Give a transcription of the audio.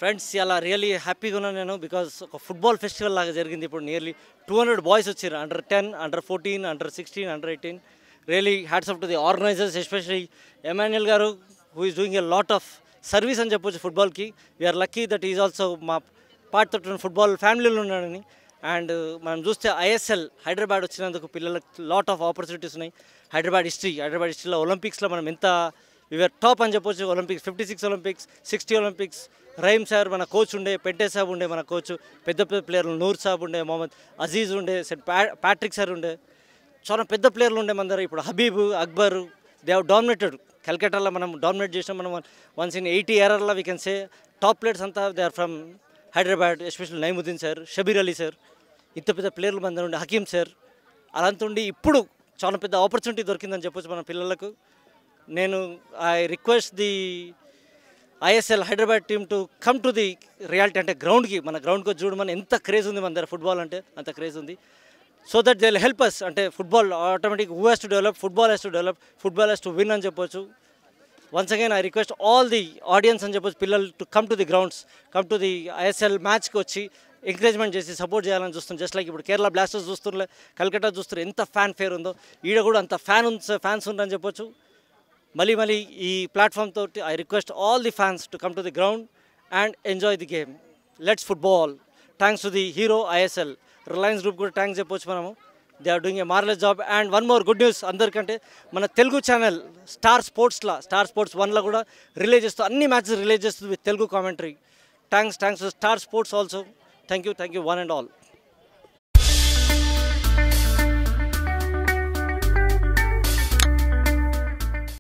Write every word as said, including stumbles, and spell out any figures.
Friends ఇలా really హ్యాపీగా ఉన్నాను నేను బికాస్ ఒక ఫుట్బాల్ ఫెస్టివల్ లాగా జరిగింది. ఇప్పుడు నియర్లీ టూ హండ్రెడ్ బాయ్స్ వచ్చారు, under ten, under fourteen, under sixteen, under eighteen. Really hats off to the organisers, especially Emmanuel గారు who is doing a lot of service అని చెప్పొచ్చు ఫుట్బాల్కి. We are lucky that is also మా part తోటి football ఫ్యామిలీలో ఉన్నాడని. And మనం చూస్తే ఐఎస్ఎల్ హైదరాబాద్ వచ్చినందుకు పిల్లలకు లాట్ ఆఫ్ ఆపర్చునిటీస్ ఉన్నాయి. హైదరాబాద్ హిస్టరీ హైదరాబాద్ హిస్టరీలో ఒలింపిక్స్లో మనం ఎంత వీఆర్ టాప్ అని చెప్పొచ్చు. Olympics fifty six Olympics, sixty Olympics. Rahim sir మన కోచ్ ఉండే, పెంటే సాబ్ ఉండే మన కోచ్, పెద్ద పెద్ద ప్లేయర్లు నూర్ సాబ్ ఉండే, మొహమ్మద్ అజీజ్ ఉండే, సెట్ ప్యా ప్యాట్రిక్ సార్ ఉండే, చాలా పెద్ద ప్లేయర్లు ఉండే మన దగ్గర. ఇప్పుడు Habib, Akbar, they have dominated. కల్కటాలో మనం డామినేట్ చేసినాం. మనం వన్స్ ఇన్ ఎయిటీ ఇయర్లో we can say top players అంతా they are from Hyderabad. Especially Naimuddin sir, Shabbir Ali sir, ఇంత పెద్ద ప్లేయర్లు మన దగ్గర ఉండే, హకీమ్ సార్. అలాంటి ఉండి ఇప్పుడు చాలా పెద్ద ఆపర్చునిటీ దొరికిందని చెప్పొచ్చు మన పిల్లలకు. నేను I request the ISL Hyderabad team to come to the reality, అంటే గ్రౌండ్కి, మన గ్రౌండ్కి వచ్చి చూడమని. ఎంత క్రేజ్ ఉంది మన దగ్గర ఫుట్బాల్ అంటే, అంత క్రేజ్ ఉంది. So that they will help us. అంటే football automatic who has to develop, football has to develop, football has to win అని చెప్పొచ్చు. Once again I request all the audience అని చెప్పొచ్చు, పిల్లలు to come to the grounds, come to the ISL మ్యాచ్కి వచ్చి encouragement చేసి support చేయాలని చూస్తాం. జస్ట్ లైక్ ఇప్పుడు కేరళ బ్లాస్టర్స్ చూస్తుండే, కల్కటా చూస్తారు, ఎంత ఫ్యాన్ ఫేర్ ఉందో, ఈడ కూడా అంత ఫ్యాన్ ఉంది, ఫ్యాన్స్ ఉందని చెప్పొచ్చు. మళ్ళీ మళ్ళీ ఈ ప్లాట్ఫామ్ తోటి I request all the fans to come to the ground and enjoy the game. Let's football. Thanks to the hero ISL, Reliance group కూడా థ్యాంక్స్ చెప్పొచ్చు మనము. They are doing a marvellous job. And one more good news అందరికంటే, మన Telugu channel star స్పోర్ట్స్లో, star sports వన్లో కూడా release చేస్తూ, అన్ని మ్యాచెస్ రిలీజ్ చేస్తుంది with Telugu commentary. Thanks thanks to star sports also. Thank you thank you one and all.